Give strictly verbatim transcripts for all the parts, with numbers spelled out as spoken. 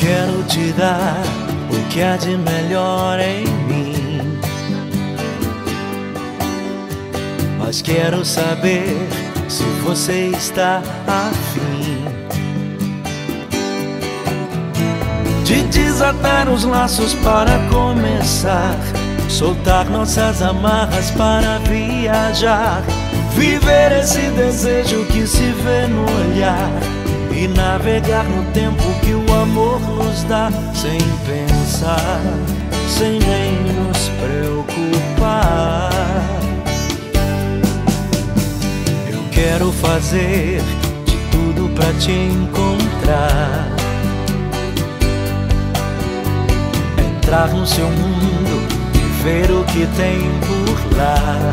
quero te dar o que há de melhor em mim, mas quero saber se você está afim de desatar os laços para começar, soltar nossas amarras para viajar, viver esse desejo que se vê no olhar e navegar no tempo que o amor nos dá, sem pensar, sem nem nos preocupar. Eu quero fazer de tudo pra te encontrar, entrar no seu mundo e ver o que tem por lá.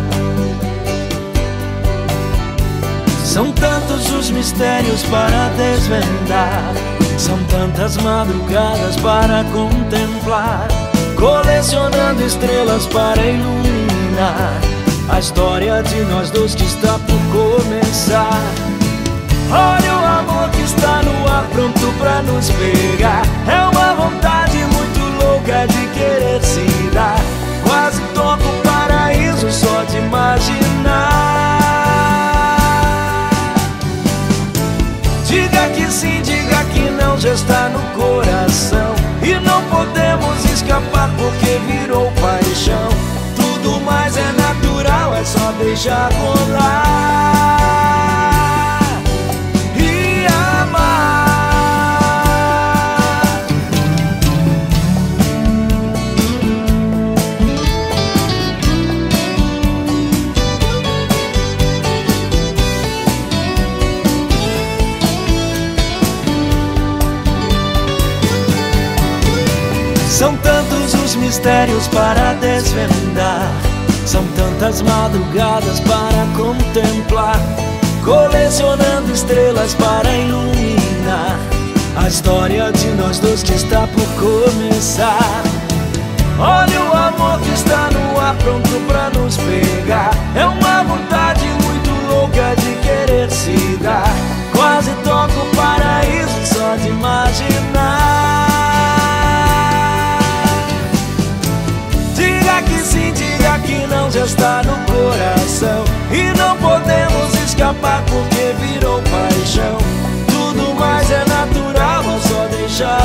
São tantos os mistérios para desvendar, são tantas madrugadas para contemplar, colecionando estrelas para iluminar a história de nós dois que está por começar. Olha o amor que está no ar, pronto pra nos pegar. É uma vontade muito louca de querer se dar. Quase toco o paraíso só de imaginar. Diga que sim, diga que não, já está no coração e não podemos escapar porque virou paixão. Tudo mais é natural, é só deixar rolar e amar. São tantos os mistérios para desvendar, são tantas madrugadas para contemplar, colecionando estrelas para iluminar a história de nós dois que está por começar. Olha o amor que está no ar, pronto pra nos pegar. É uma vontade muito louca de querer se dar. Quase toco o paraíso só de imaginar. Diga que sim, diga que não, já está no coração e não podemos escapar porque virou paixão. Tudo mais é natural, é só deixar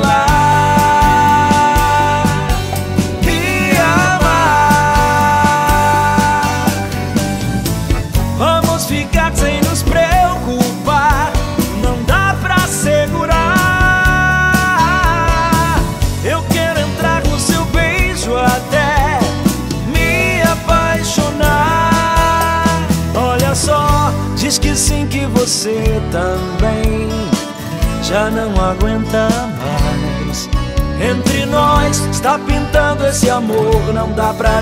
rolar e amar. Vamos ficar sem nos preocupar, não dá pra segurar. Eu quero entrar no seu beijo até me apaixonar. Olha só, diz que sim, que você também já não aguenta mais. Entre nós está pintando esse amor, não dá pra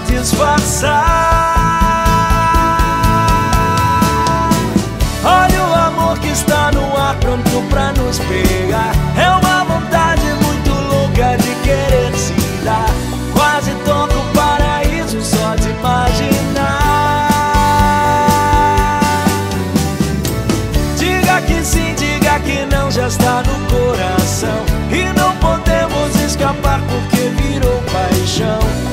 disfarçar. Olha o amor que está no ar, pronto pra nos pegar. É uma vontade muito louca de querer se dar. Quase toco o paraíso só de imaginar. Diga que sim, diga que não, já está no coração e não podemos escapar porque virou paixão.